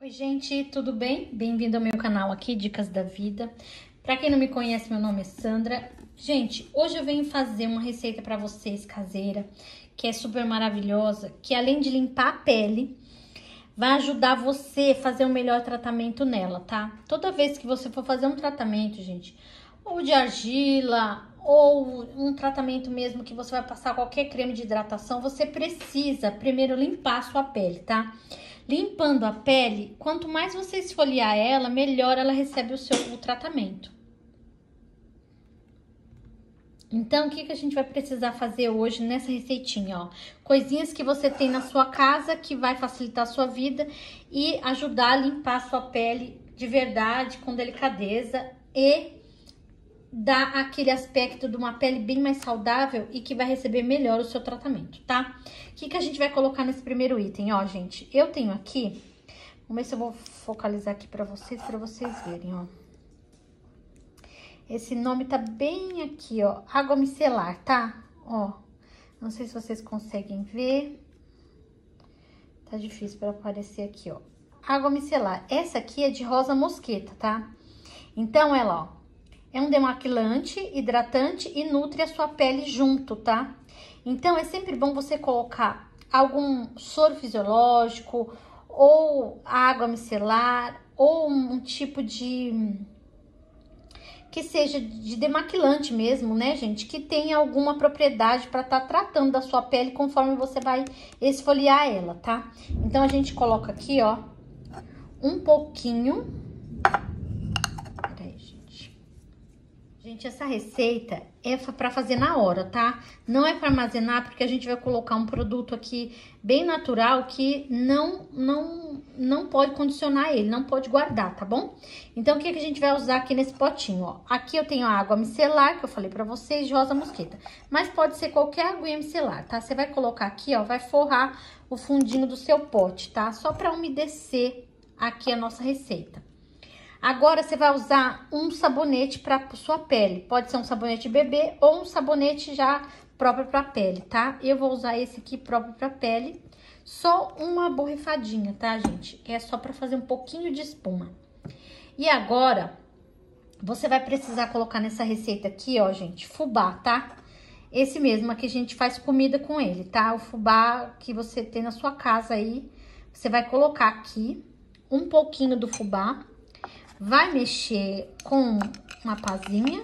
Oi, gente, tudo bem? Bem-vindo ao meu canal aqui, Dicas da Vida. Pra quem não me conhece, meu nome é Sandra. Gente, hoje eu venho fazer uma receita pra vocês caseira, que é super maravilhosa, que além de limpar a pele, vai ajudar você a fazer um melhor tratamento nela, tá? Toda vez que você for fazer um tratamento, gente, ou de argila, ou um tratamento mesmo que você vai passar qualquer creme de hidratação, você precisa primeiro limpar a sua pele, tá? Limpando a pele, quanto mais você esfoliar ela, melhor ela recebe o tratamento. Então, o que a gente vai precisar fazer hoje nessa receitinha, ó? Coisinhas que você tem na sua casa que vai facilitar a sua vida e ajudar a limpar a sua pele de verdade, com delicadeza e dar aquele aspecto de uma pele bem mais saudável e que vai receber melhor o seu tratamento, tá? O que a gente vai colocar nesse primeiro item, ó, gente? Eu tenho aqui, vamos ver se eu vou focalizar aqui pra vocês verem, ó. Esse nome tá bem aqui, ó, água micelar, tá? Ó, não sei se vocês conseguem ver. Tá difícil pra aparecer aqui, ó. Água micelar. Essa aqui é de rosa mosqueta, tá? Então, ela, ó, é um demaquilante, hidratante e nutre a sua pele junto, tá? Então, é sempre bom você colocar algum soro fisiológico, ou água micelar, ou um tipo de... que seja de demaquilante mesmo, né, gente? Que tenha alguma propriedade para estar tratando da sua pele conforme você vai esfoliar ela, tá? Então, a gente coloca aqui, ó, um pouquinho... Gente, essa receita é para fazer na hora, tá? Não é para armazenar, porque a gente vai colocar um produto aqui bem natural que não pode condicionar ele, não pode guardar, tá bom? Então, o que a gente vai usar aqui nesse potinho, ó? Aqui eu tenho a água micelar, que eu falei pra vocês, de rosa mosqueta. Mas pode ser qualquer aguinha micelar, tá? Você vai colocar aqui, ó, vai forrar o fundinho do seu pote, tá? Só pra umedecer aqui a nossa receita. Agora, você vai usar um sabonete para sua pele. Pode ser um sabonete bebê ou um sabonete já próprio para pele, tá? Eu vou usar esse aqui próprio para pele. Só uma borrifadinha, tá, gente? É só para fazer um pouquinho de espuma. E agora, você vai precisar colocar nessa receita aqui, ó, gente, fubá, tá? Esse mesmo que a gente faz comida com ele, tá? O fubá que você tem na sua casa aí, você vai colocar aqui um pouquinho do fubá. Vai mexer com uma pazinha.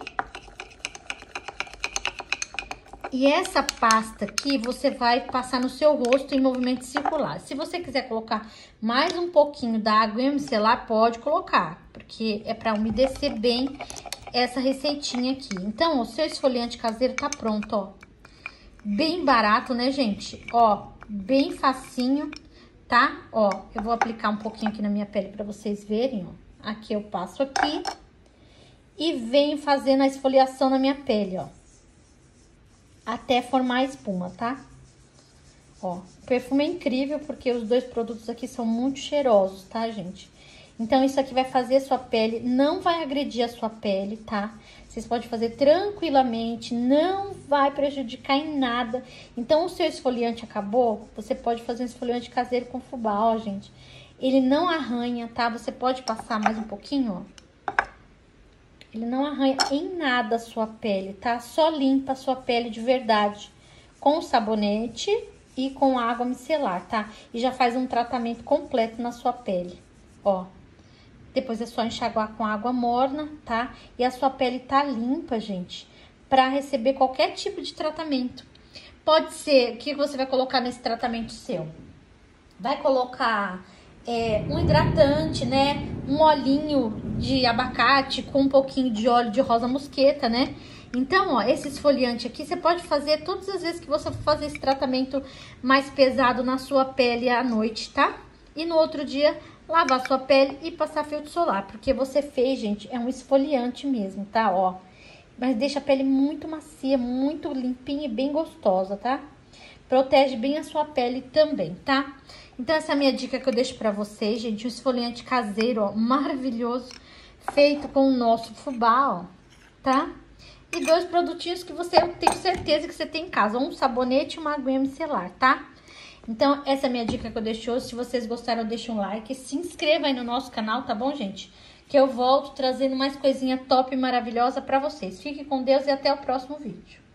E essa pasta aqui, você vai passar no seu rosto em movimento circular. Se você quiser colocar mais um pouquinho da água micelar, pode colocar. Porque é para umedecer bem essa receitinha aqui. Então, o seu esfoliante caseiro tá pronto, ó. Bem barato, né, gente? Ó, bem facinho, tá? Ó, eu vou aplicar um pouquinho aqui na minha pele para vocês verem, ó. Aqui eu passo aqui e venho fazendo a esfoliação na minha pele, ó. Até formar a espuma, tá? Ó, o perfume é incrível porque os dois produtos aqui são muito cheirosos, tá, gente? Então, isso aqui vai fazer a sua pele, não vai agredir a sua pele, tá? Vocês podem fazer tranquilamente, não vai prejudicar em nada. Então, o seu esfoliante acabou, você pode fazer um esfoliante caseiro com fubá, ó, gente. Ele não arranha, tá? Você pode passar mais um pouquinho, ó. Ele não arranha em nada a sua pele, tá? Só limpa a sua pele de verdade com sabonete e com água micelar, tá? E já faz um tratamento completo na sua pele, ó. Depois é só enxaguar com água morna, tá? E a sua pele tá limpa, gente, pra receber qualquer tipo de tratamento. Pode ser, o que você vai colocar nesse tratamento seu? Vai colocar... um hidratante, né? Um olhinho de abacate com um pouquinho de óleo de rosa mosqueta, né? Então, ó, esse esfoliante aqui você pode fazer todas as vezes que você for fazer esse tratamento mais pesado na sua pele à noite, tá? E no outro dia, lavar sua pele e passar filtro solar, porque você fez, gente, é um esfoliante mesmo, tá? Ó, mas deixa a pele muito macia, muito limpinha e bem gostosa, tá? Protege bem a sua pele também, tá? Então, essa é a minha dica que eu deixo pra vocês, gente. Um esfoliante caseiro, ó, maravilhoso, feito com o nosso fubá, ó, tá? E dois produtinhos que eu tenho certeza que você tem em casa. Um sabonete e uma aguinha micelar, tá? Então, essa é a minha dica que eu deixo hoje. Se vocês gostaram, deixa um like. Se inscreva aí no nosso canal, tá bom, gente? Que eu volto trazendo mais coisinha top e maravilhosa pra vocês. Fique com Deus e até o próximo vídeo.